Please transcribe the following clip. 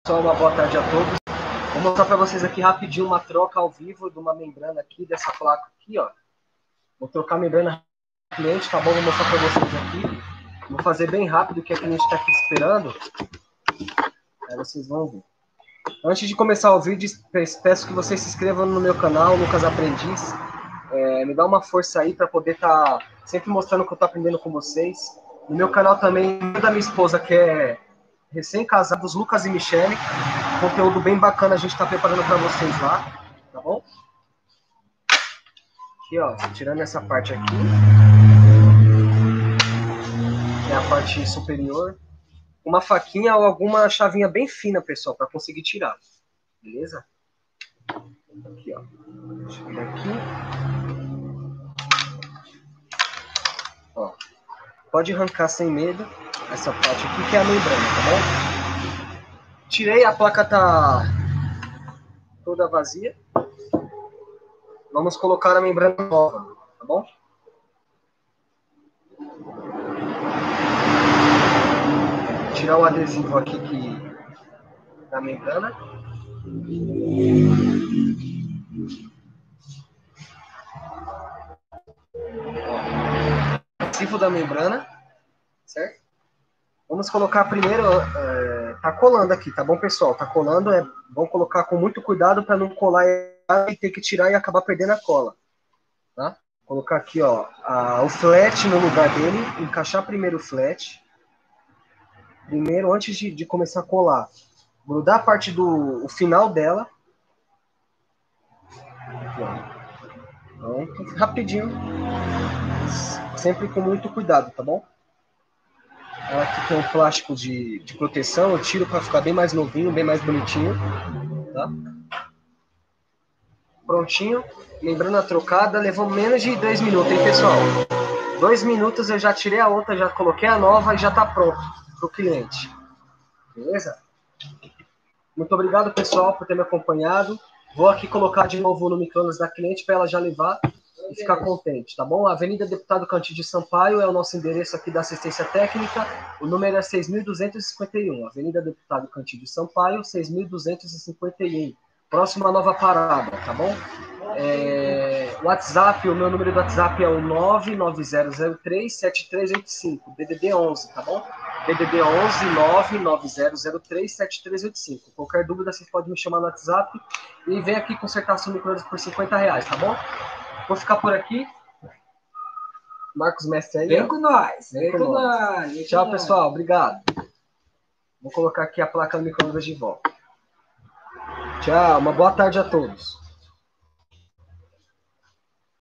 Pessoal, uma boa tarde a todos. Vou mostrar para vocês aqui rapidinho uma troca ao vivo de uma membrana aqui, dessa placa aqui, ó. Vou trocar a membrana cliente, tá bom? Vou mostrar para vocês aqui. Vou fazer bem rápido, que a cliente está aqui esperando. Aí vocês vão ver. Antes de começar o vídeo, peço que vocês se inscrevam no meu canal, Lucas Aprendiz. Me dá uma força aí para poder estar sempre mostrando o que eu estou aprendendo com vocês. No meu canal também, da minha esposa, que é recém-casados, Lucas e Michele. Conteúdo bem bacana a gente está preparando para vocês lá, tá bom? Aqui, ó, tirando essa parte aqui, que é a parte superior. Uma faquinha ou alguma chavinha bem fina, pessoal, para conseguir tirar. Beleza? Aqui, ó. Deixa eu ver aqui. Ó. Pode arrancar sem medo essa parte aqui, que é a membrana, tá bom? Tirei, a placa tá toda vazia. Vamos colocar a membrana nova, tá bom? Tirar o adesivo aqui da membrana. Adesivo da membrana, certo? Vamos colocar primeiro, tá colando aqui, tá bom, pessoal? Tá colando, vamos colocar com muito cuidado para não colar e ter que tirar e acabar perdendo a cola, tá? Colocar aqui, ó, o flat no lugar dele, encaixar primeiro o flat. Primeiro, antes de começar a colar, grudar a parte o final dela. Aqui, ó. Pronto, rapidinho. Sempre com muito cuidado, tá bom? Ela aqui tem um plástico de proteção, eu tiro para ficar bem mais novinho, bem mais bonitinho, tá? Prontinho, membrana trocada, levou menos de 2 minutos, hein, pessoal? 2 minutos eu já tirei a outra, já coloquei a nova e já tá pronto pro cliente. Beleza? Muito obrigado, pessoal, por ter me acompanhado. Vou aqui colocar de novo no micro-ondas da cliente para ela já levar e ficar contente, tá bom? Avenida Deputado Cantídio Sampaio é o nosso endereço aqui da assistência técnica. O número é 6.251. Avenida Deputado Cantídio Sampaio, 6.251. Próxima Nova Parada, tá bom? WhatsApp, o meu número do WhatsApp é o 99003-7385, DDD 11, tá bom? DDD 11 99003-7385. Qualquer dúvida, vocês podem me chamar no WhatsApp e vem aqui consertar seu micro-ondas por R$50, tá bom? Vou ficar por aqui. Marcos Mestre aí. Vem com nós. Vem com nós. Tchau, pessoal. Obrigado. Vou colocar aqui a placa do micro-ondas de volta. Tchau. Uma boa tarde a todos.